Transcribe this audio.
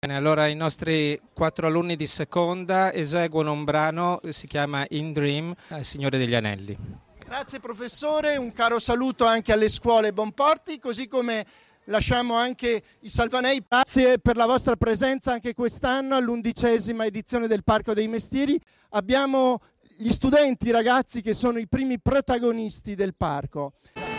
Allora i nostri 4 alunni di seconda eseguono un brano che si chiama In Dream, Signore degli Anelli. Grazie professore, un caro saluto anche alle scuole Bonporti, così come lasciamo anche i Salvanei. Grazie per la vostra presenza anche quest'anno all'11ª edizione del Parco dei Mestieri. Abbiamo gli studenti, i ragazzi che sono i primi protagonisti del parco.